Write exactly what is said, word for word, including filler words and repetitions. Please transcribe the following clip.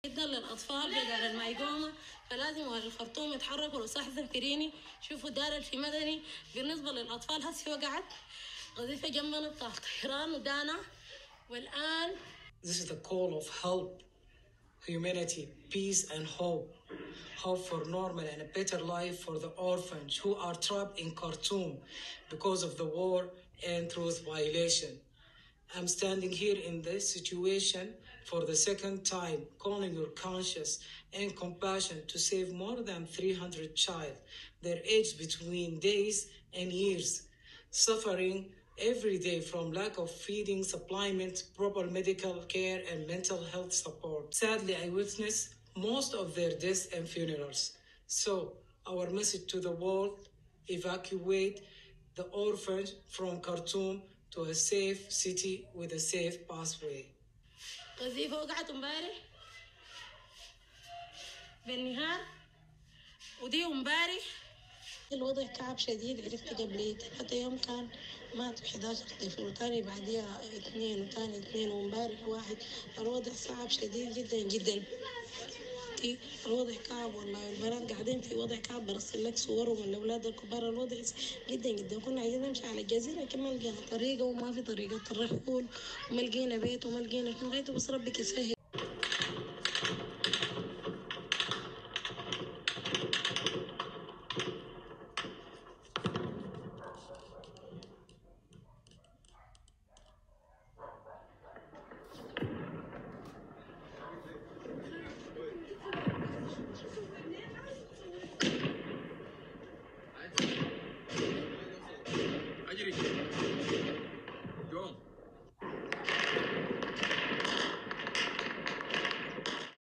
جدا للأطفال في دار الميقومة، فلازم أهل الخرطوم يتحركوا. لو صح ذكريني شوفوا دار في مدني بالنسبة للأطفال هسي وقعت قذيفة جنبنا بتاع طيران ودانا والآن. This is the call of help, humanity, peace and hope. Hope for normal and a better life for the orphans who are trapped in Khartoum because of the war and truth violation. I'm standing here in this situation for the second time, calling your conscience and compassion to save more than three hundred children, their age between days and years, suffering every day from lack of feeding, supplement, proper medical care, and mental health support. Sadly, I witness most of their deaths and funerals. So, our message to the world, evacuate the orphans from Khartoum to a safe city with a safe pathway. قذيفة وقعت امبارح بالنهار ودي امبارح. الوضع كعب شديد، عرفت قبل ثلاثة يوم كان ماتوا إحدى عشر طفل وتاني بعديها اثنين وتاني اثنين ومبارح واحد. الوضع صعب شديد جدا جدا. الوضع كعب والله، البنات قاعدين في وضع كعب. برسل لك صورهم من الأولاد الكبار. الوضع جدا جدا. كنا عايزين نمشي على الجزيرة لكن ما لقينا طريقة وما في طريقة الرحول وما لقينا بيت وما لقينا شنو غايته، بس ربك يسهل.